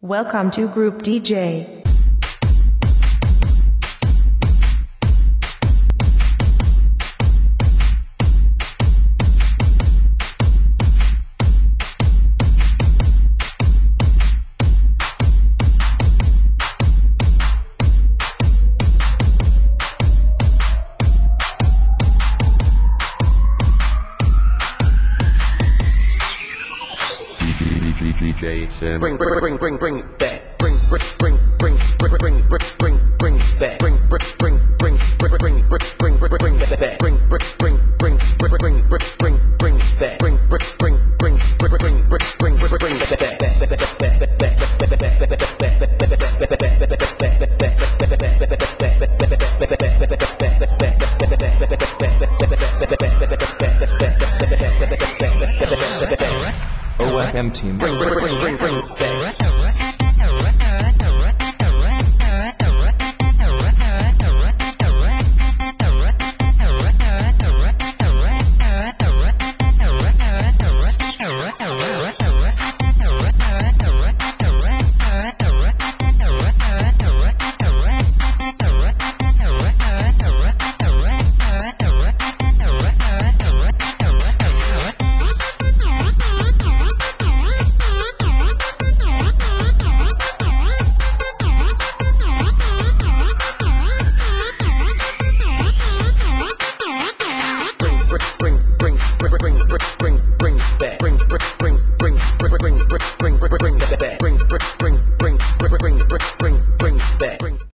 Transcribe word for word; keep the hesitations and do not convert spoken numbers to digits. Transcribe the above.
Welcome to Group D J. D J Sim. Bring, bring, bring, bring, bring it back. Bring, bring, bring, bring, bring, bring, bring, bring, bring it back. Bring, bring, bring, bring, bring, bring, bring, bring, bring, bring it back. Bring, bring, bring, bring, bring, bring, bring, bring, bring it back. Bring, bring, bring, bring, bring, bring, bring, bring, bring it back. O F M team.